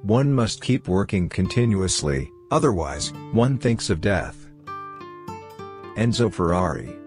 One must keep working continuously, otherwise, one thinks of death. Enzo Ferrari.